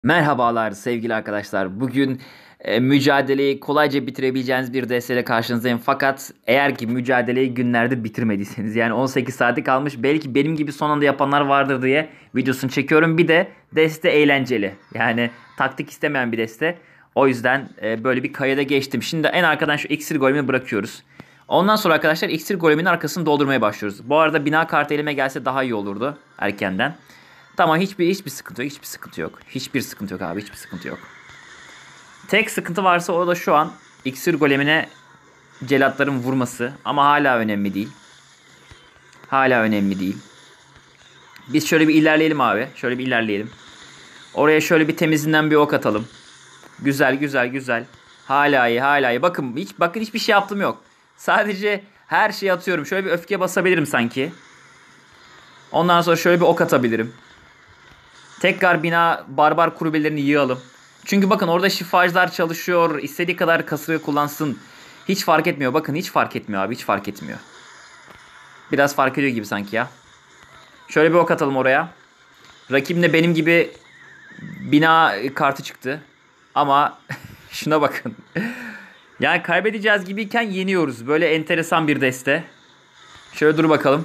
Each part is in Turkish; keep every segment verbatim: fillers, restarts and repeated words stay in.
Merhabalar sevgili arkadaşlar. Bugün e, mücadeleyi kolayca bitirebileceğiniz bir D S ile karşınızdayım. Fakat eğer ki mücadeleyi günlerde bitirmediyseniz yani on sekiz saati kalmış belki benim gibi son anda yapanlar vardır diye videosunu çekiyorum. Bir de deste eğlenceli. Yani taktik istemeyen bir deste. O yüzden e, böyle bir kayada geçtim. Şimdi en arkadan şu iksir golemini bırakıyoruz. Ondan sonra arkadaşlar iksir goleminin arkasını doldurmaya başlıyoruz. Bu arada bina kartı elime gelse daha iyi olurdu erkenden. Tamam hiçbir hiçbir sıkıntı yok. Hiçbir sıkıntı yok. Hiçbir sıkıntı yok abi. Hiçbir sıkıntı yok. Tek sıkıntı varsa o da şu an iksir golemine celatların vurması. Ama hala önemli değil. Hala önemli değil. Biz şöyle bir ilerleyelim abi. Şöyle bir ilerleyelim. Oraya şöyle bir temizinden bir ok atalım. Güzel güzel güzel. Hala iyi hala iyi. Bakın hiç bakın hiçbir şey yaptım yok. Sadece her şeyi atıyorum. Şöyle bir öfke basabilirim sanki. Ondan sonra şöyle bir ok atabilirim. Tekrar bina barbar kulübelerini yığalım. Çünkü bakın orada şifacılar çalışıyor. İstediği kadar kasayı kullansın. Hiç fark etmiyor. Bakın hiç fark etmiyor abi. Hiç fark etmiyor. Biraz fark ediyor gibi sanki ya. Şöyle bir ok atalım oraya. Rakibim de benim gibi bina kartı çıktı. Ama şuna bakın. Yani kaybedeceğiz gibiyken yeniyoruz. Böyle enteresan bir deste. Şöyle dur bakalım.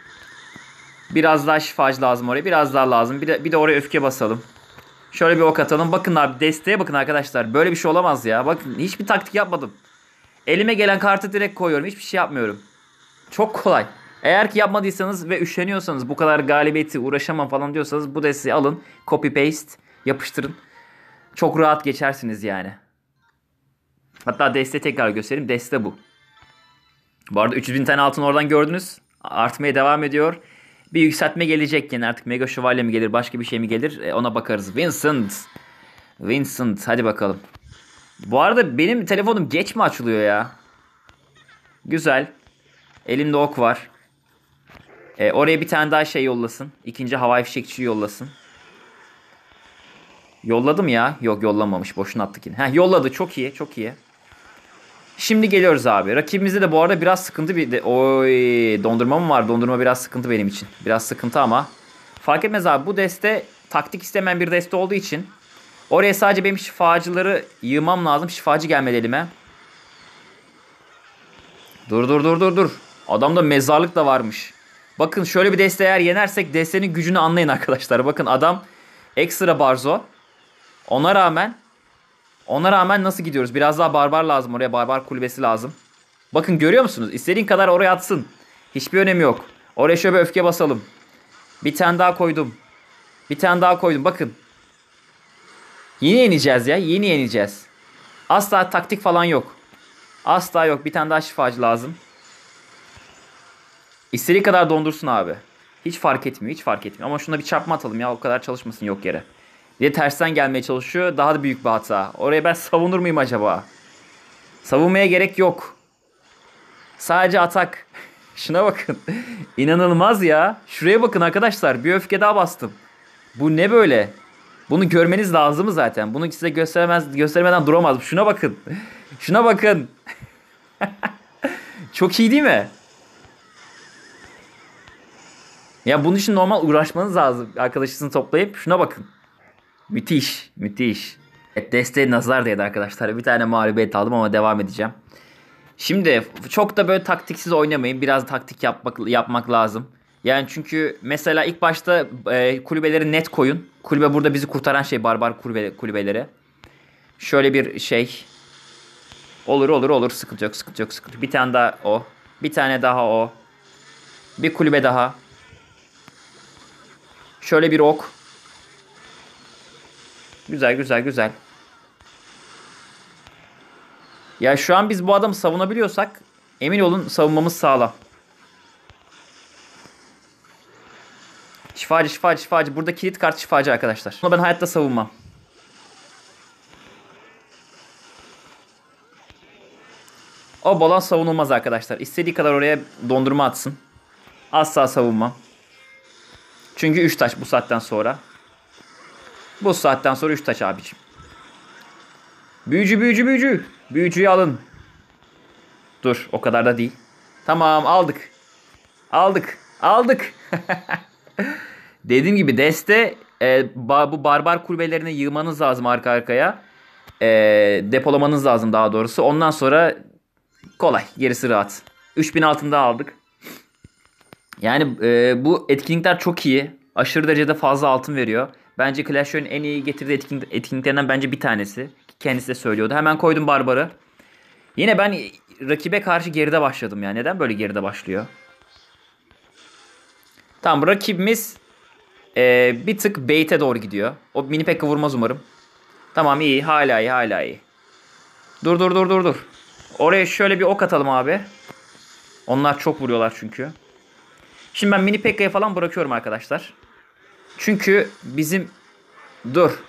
Biraz daha şifacı lazım oraya. Biraz daha lazım. Bir de, bir de oraya öfke basalım. Şöyle bir ok atalım. Bakın abi desteğe bakın arkadaşlar. Böyle bir şey olamaz ya. Bakın hiçbir taktik yapmadım. Elime gelen kartı direkt koyuyorum. Hiçbir şey yapmıyorum. Çok kolay. Eğer ki yapmadıysanız ve üşeniyorsanız bu kadar galibiyeti uğraşamam falan diyorsanız bu desteği alın. Copy paste yapıştırın. Çok rahat geçersiniz yani. Hatta desteği tekrar göstereyim. Deste bu. Bu arada üç yüz bin tane altın oradan gördünüz. Artmaya devam ediyor. Bir yükseltme gelecek yine artık Mega Şövalye mi gelir başka bir şey mi gelir e, ona bakarız. Vincent. Vincent hadi bakalım. Bu arada benim telefonum geç mi açılıyor ya? Güzel. Elimde ok var. E, oraya bir tane daha şey yollasın. İkinci havai fişekçi yollasın. Yolladım ya. Yok yollamamış. Boşuna attık yine. Heh, yolladı. Çok iyi. Çok iyi. Şimdi geliyoruz abi. Rakibimizde de bu arada biraz sıkıntı bir de... Oy, dondurma mı var? Dondurma biraz sıkıntı benim için. Biraz sıkıntı ama. Fark etmez abi. Bu deste taktik istemeyen bir deste olduğu için. Oraya sadece benim şifacıları yığmam lazım. Şifacı gelmedi elime. Dur dur dur dur dur. Adamda mezarlık da varmış. Bakın şöyle bir deste eğer yenersek destenin gücünü anlayın arkadaşlar. Bakın adam ekstra barzo. Ona rağmen ona rağmen nasıl gidiyoruz? Biraz daha barbar lazım oraya. Barbar kulübesi lazım. Bakın görüyor musunuz? İstediğin kadar oraya atsın. Hiçbir önemi yok. Oraya şöyle bir öfke basalım. Bir tane daha koydum. Bir tane daha koydum. Bakın. Yeni yeneceğiz ya. Yeni yeneceğiz. Asla taktik falan yok. Asla yok. Bir tane daha şifacı lazım. İstediği kadar dondursun abi. Hiç fark etmiyor. Hiç fark etmiyor. Ama şuna bir çarpma atalım ya. O kadar çalışmasın yok yere. Bir de tersten gelmeye çalışıyor. Daha da büyük bir hata. Oraya ben savunur muyum acaba? Savunmaya gerek yok. Sadece atak. Şuna bakın. İnanılmaz ya. Şuraya bakın arkadaşlar. Bir öfke daha bastım. Bu ne böyle? Bunu görmeniz lazım zaten. Bunu size göstermez, göstermeden duramaz. Şuna bakın. Şuna bakın. Çok iyi değil mi? Ya bunun için normal uğraşmanız lazım. Arkadaşınızı toplayıp şuna bakın. Müthiş. Müthiş. Evet, desteğe nazar değdi arkadaşlar. Bir tane mağlubiyet aldım ama devam edeceğim. Şimdi çok da böyle taktiksiz oynamayın. Biraz taktik yapmak yapmak lazım. Yani çünkü mesela ilk başta e, kulübeleri net koyun. Kulübe burada bizi kurtaran şey barbar kulübe, kulübeleri. Şöyle bir şey. Olur olur olur sıkıntı yok sıkıntı yok sıkıntı yok. Bir tane daha o. Bir tane daha o. Bir kulübe daha. Şöyle bir ok. Güzel güzel güzel. Ya şu an biz bu adamı savunabiliyorsak emin olun savunmamız sağlam. Şifacı şifacı şifacı. Burada kilit kart şifacı arkadaşlar. Ama ben hayatta savunmam. O balon savunulmaz arkadaşlar. İstediği kadar oraya dondurma atsın. Asla savunmam. Çünkü üç taş bu saatten sonra. Bu saatten sonra üç taş abicim. Büyücü büyücü büyücü. Büyücüyü alın. Dur o kadar da değil. Tamam aldık. Aldık. Aldık. Dediğim gibi deste e, ba- bu barbar kulübelerini yığmanız lazım arka arkaya. E, Depolamanız lazım daha doğrusu. Ondan sonra kolay. Gerisi rahat. üç bin altında aldık. Yani e, bu etkinlikler çok iyi. Aşırı derecede fazla altın veriyor. Bence Clash Royale'in en iyi getirdiği etkinlik, etkinliklerinden bence bir tanesi. Kendisi de söylüyordu. Hemen koydum Barbar'ı. Yine ben rakibe karşı geride başladım ya. Neden böyle geride başlıyor? Tamam, rakibimiz e, bir tık bait'e doğru gidiyor. O mini pekka vurmaz umarım. Tamam, iyi, hala iyi, hala iyi. Dur dur dur dur dur. Oraya şöyle bir ok atalım abi. Onlar çok vuruyorlar çünkü. Şimdi ben mini pekka'yı falan bırakıyorum arkadaşlar. Çünkü bizim... Dur.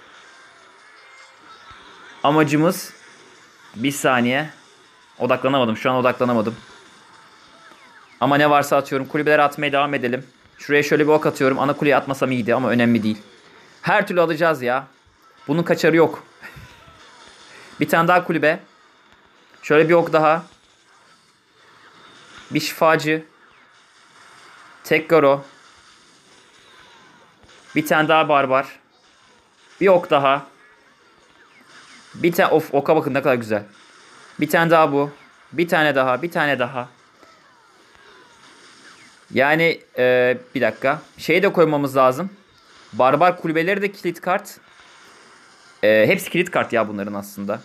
Amacımız... Bir saniye. Odaklanamadım. Şu an odaklanamadım. Ama ne varsa atıyorum. Kulübelere atmaya devam edelim. Şuraya şöyle bir ok atıyorum. Ana kuleye atmasam iyiydi ama önemli değil. Her türlü alacağız ya. Bunun kaçarı yok. Bir tane daha kulübe. Şöyle bir ok daha. Bir şifacı. Tek garo. Bir tane daha barbar. Bir ok daha. Bir tane, of, oka bakın ne kadar güzel. Bir tane daha bu. Bir tane daha. Bir tane daha. Yani e, bir dakika. Şeyi de koymamız lazım. Barbar kulübeleri de kilit kart. E, hepsi kilit kart ya bunların aslında.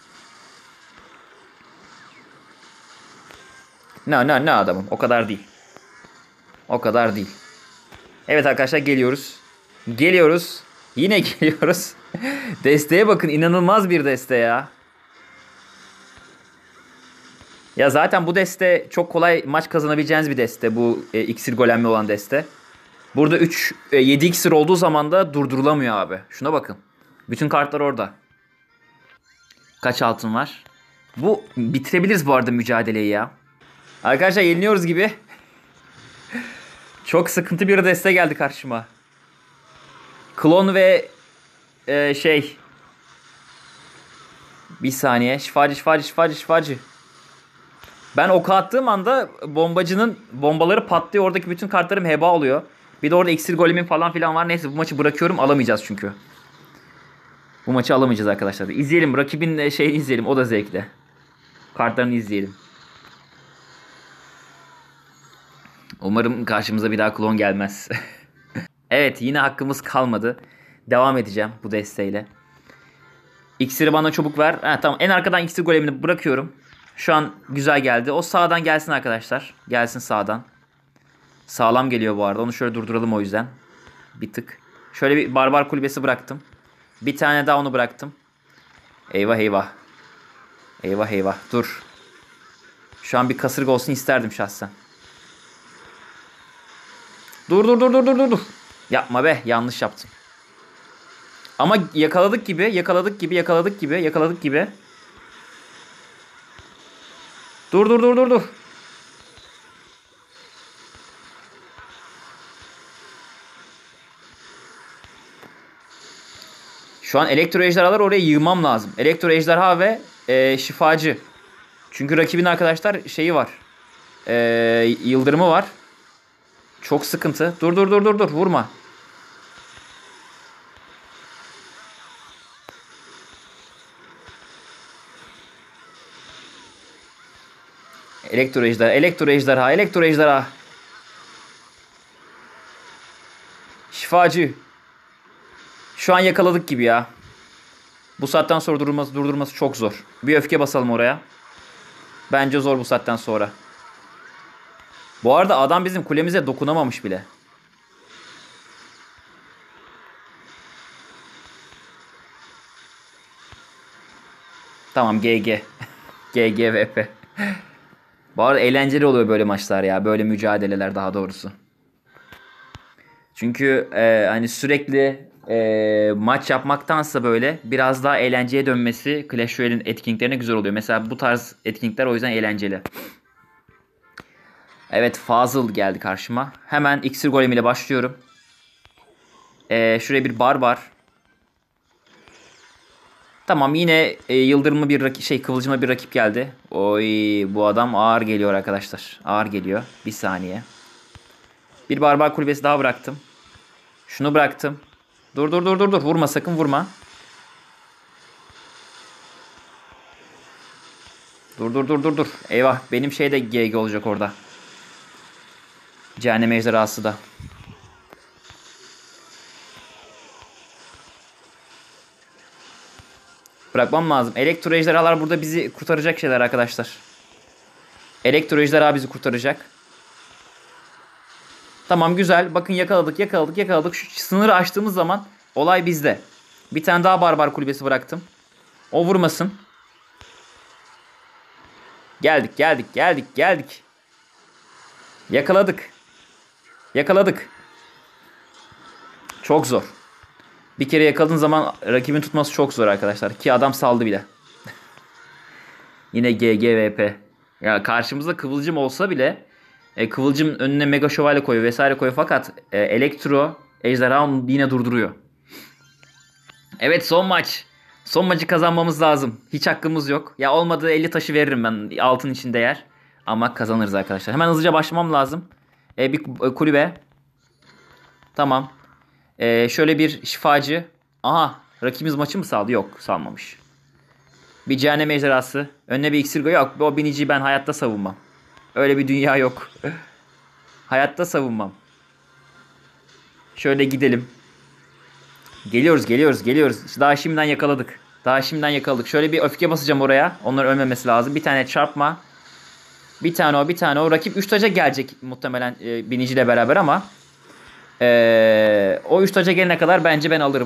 Ne ne ne adamım. O kadar değil. O kadar değil. Evet arkadaşlar, geliyoruz. Geliyoruz. Yine geliyoruz. Desteğe bakın, inanılmaz bir deste ya. Ya zaten bu deste çok kolay maç kazanabileceğiniz bir deste. Bu e, iksir golemli olan deste. Burada üç e, yedi iksir olduğu zaman da durdurulamıyor abi. Şuna bakın. Bütün kartlar orada. Kaç altın var? Bu bitirebiliriz bu arada mücadeleyi ya. Arkadaşlar, yeniliyoruz gibi. Çok sıkıntı bir deste geldi karşıma. Klon ve e, şey. Bir saniye. Şifacı, şifacı, şifacı, şifacı. Ben oku attığım anda bombacının bombaları patlıyor. Oradaki bütün kartlarım heba oluyor. Bir de orada iksir golemin falan filan var. Neyse, bu maçı bırakıyorum. Alamayacağız çünkü. Bu maçı alamayacağız arkadaşlar. İzleyelim. Rakibin şeyini izleyelim. O da zevkli. Kartlarını izleyelim. Umarım karşımıza bir daha klon gelmez. Evet, yine hakkımız kalmadı. Devam edeceğim bu desteğiyle. İksiri bana çabuk ver. Ha, tamam, en arkadan iksir golemini bırakıyorum. Şu an güzel geldi. O sağdan gelsin arkadaşlar. Gelsin sağdan. Sağlam geliyor bu arada. Onu şöyle durduralım o yüzden. Bir tık. Şöyle bir barbar kulübesi bıraktım. Bir tane daha onu bıraktım. Eyvah eyvah. Eyvah eyvah. Dur. Şu an bir kasırga olsun isterdim şahsen. Dur dur dur dur dur dur. Yapma be. Yanlış yaptım. Ama yakaladık gibi. Yakaladık gibi. Yakaladık gibi. Yakaladık gibi. Dur dur dur dur dur. Şu an elektro ejderhaları oraya yığmam lazım. Elektro ejderha ve e, şifacı. Çünkü rakibin arkadaşlar şeyi var. E, yıldırımı var. Çok sıkıntı. Dur dur dur dur dur. Vurma. Elektro ejderha. Elektro ejderha. Elektro ejderha. Şifacı. Şu an yakaladık gibi ya. Bu saatten sonra durdurması, durdurması çok zor. Bir öfke basalım oraya. Bence zor bu saatten sonra. Bu arada adam bizim kulemize dokunamamış bile. Tamam, G G. G G V P. Bu arada eğlenceli oluyor böyle maçlar ya. Böyle mücadeleler daha doğrusu. Çünkü e, hani sürekli e, maç yapmaktansa böyle biraz daha eğlenceye dönmesi Clash Royale'in etkinliklerine güzel oluyor. Mesela bu tarz etkinlikler o yüzden eğlenceli. Evet, Fazıl geldi karşıma. Hemen iksir golem ile başlıyorum. E, şuraya bir barbar. Tamam, yine e, yıldırımlı bir rakip, şey kıvılcımlı bir rakip geldi. Oy, bu adam ağır geliyor arkadaşlar. Ağır geliyor. Bir saniye. Bir barbar kulübesi daha bıraktım. Şunu bıraktım. Dur dur dur dur dur. Vurma, sakın vurma. Dur dur dur dur dur. Eyvah, benim şey de G G olacak orada. Cehennem ejderhası da. Bırakmam lazım. Elektro ejderhalar burada bizi kurtaracak şeyler arkadaşlar. Elektro ejderha bizi kurtaracak. Tamam, güzel. Bakın, yakaladık yakaladık yakaladık. Şu sınırı aştığımız zaman olay bizde. Bir tane daha barbar kulübesi bıraktım. O vurmasın. Geldik geldik geldik geldik. Yakaladık. Yakaladık. Çok zor. Bir kere yakaladığın zaman rakibin tutması çok zor arkadaşlar. Ki adam saldı bile. Yine G G V P. Ya karşımızda Kıvılcım olsa bile e, Kıvılcım önüne Mega Şövalye koyuyor vesaire koyuyor, fakat e, Elektro ejderha onu yine durduruyor. Evet, son maç. Son maçı kazanmamız lazım. Hiç hakkımız yok. Ya olmadı elli taşı veririm ben. Altın için değer. Ama kazanırız arkadaşlar. Hemen hızlıca başlamam lazım. E, bir kulübe. Tamam. E, şöyle bir şifacı. Aha. Rakibimiz maçı mı saldı? Yok, salmamış. Bir cehennem ejderhası. Önüne bir iksir koyuyor. Yok, o biniciyi ben hayatta savunmam. Öyle bir dünya yok. Hayatta savunmam. Şöyle gidelim. Geliyoruz geliyoruz geliyoruz. Daha şimdiden yakaladık. Daha şimdiden yakaladık. Şöyle bir öfke basacağım oraya. Onların ölmemesi lazım. Bir tane çarpma. Bir tane o bir tane o. Rakip üç taca gelecek muhtemelen e, biniciyle beraber ama e, o üç taca gelene kadar bence ben alırım.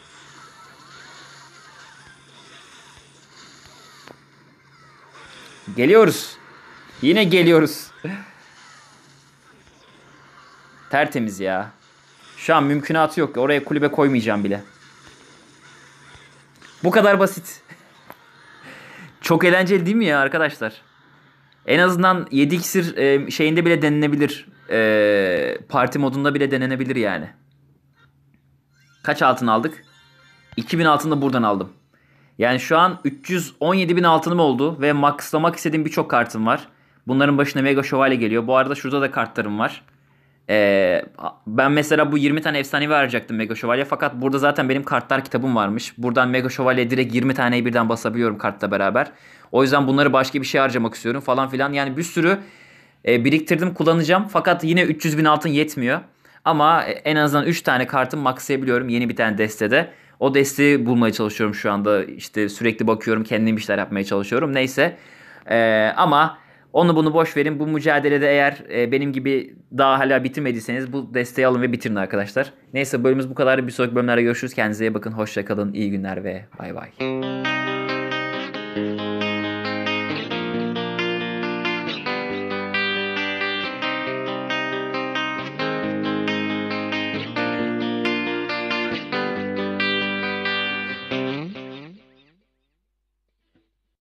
Geliyoruz. Yine geliyoruz. Tertemiz ya. Şu an mümkünatı yok. Oraya kulübe koymayacağım bile. Bu kadar basit. Çok eğlenceli değil mi ya arkadaşlar? En azından yedi iksir e, şeyinde bile denenebilir. E, parti modunda bile denenebilir yani. Kaç altın aldık? iki bin altın da buradan aldım. Yani şu an üç yüz on yedi bin altınım oldu ve maxlamak istediğim birçok kartım var. Bunların başına Mega Şövalye geliyor. Bu arada şurada da kartlarım var. Ee, ben mesela bu yirmi tane efsanevi harcayacaktım Mega Şövalye, fakat burada zaten benim kartlar kitabım varmış. Buradan Mega Şövalye direkt yirmi taneyi birden basabiliyorum kartla beraber. O yüzden bunları başka bir şey harcamak istiyorum falan filan. Yani bir sürü e, biriktirdim, kullanacağım, fakat yine üç yüz bin altın yetmiyor. Ama en azından üç tane kartım maxlayabiliyorum yeni bir tane destede. O desteği bulmaya çalışıyorum şu anda. İşte sürekli bakıyorum, kendim işler yapmaya çalışıyorum. Neyse. Ee, ama onu bunu boş verin. Bu mücadelede eğer e, benim gibi daha hala bitirmediyseniz bu desteği alın ve bitirin arkadaşlar. Neyse, bölümümüz bu kadar. Bir sonraki bölümlerde görüşürüz. Kendinize iyi bakın. Hoşça kalın. İyi günler ve bay bay.